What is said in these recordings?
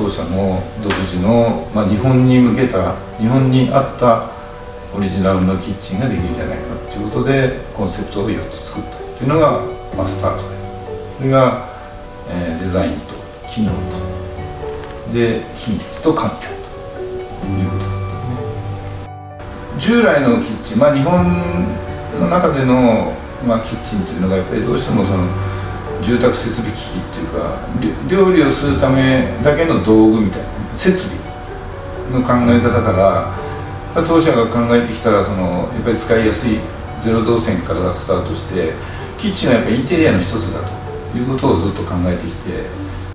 当社の独自の、日本に向けた、日本に合ったオリジナルのキッチンができるんじゃないかということでコンセプトを4つ作ったというのが、スタートで、それが、デザインと機能とで品質と環境ということだったね。従来のキッチン、日本の中での、キッチンというのがやっぱりどうしてもその住宅設備機器っていうか、料理をするためだけの道具みたいな設備の考え方から、当社が考えてきたらやっぱり使いやすいゼロ動線からスタートして、キッチンはやっぱりインテリアの一つだということをずっと考えてきて、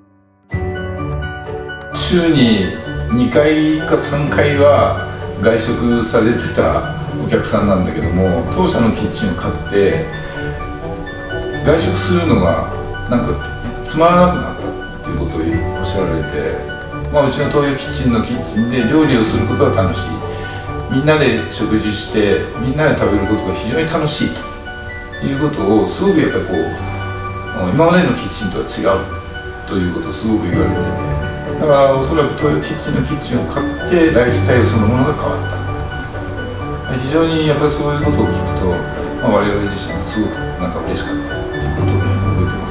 週に2回か3回は外食されてたお客さんなんだけども、当社のキッチンを買って外食するのがなんかつまらなくなったっていうことをおっしゃられて、うちの東洋キッチンのキッチンで料理をすることは楽しい、みんなで食事してみんなで食べることが非常に楽しいということをすごくやっぱり今までのキッチンとは違うということをすごく言われてて、だからおそらく東洋キッチンのキッチンを買ってライフスタイルそのものが変わった。非常にやっぱりそういうことを聞くと、我々自身もすごくなんか嬉しかったということを覚えてます。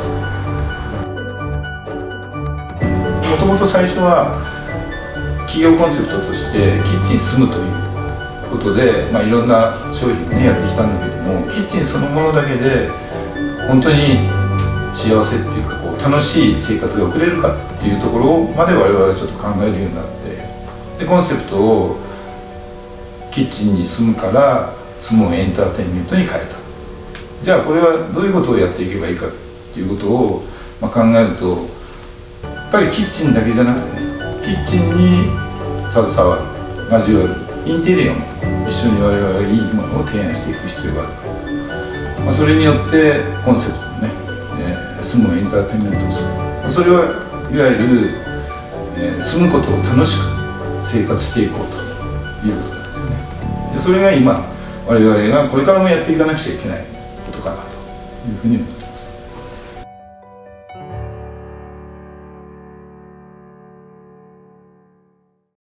もともと最初は企業コンセプトとしてキッチンに住むということで、いろんな商品をやってきたんだけども、キッチンそのものだけで本当に幸せっていうか楽しい生活が送れるかっていうところまで我々はちょっと考えるようになって、でコンセプトをキッチンに住むから住むエンターテインメントに変えた。じゃあこれはどういうことをやっていけばいいかっていうことを考えると、やっぱりキッチンだけじゃなくてね、キッチンに携わる、交わるインテリアも一緒に我々はいいものを提案していく必要がある。それによってコンセプトのね、住むエンターテインメントをする、それはいわゆる、住むことを楽しく生活していこうということなんですよね。でそれが今我々がこれからもやっていかなくちゃいけないことかなというふうに思います。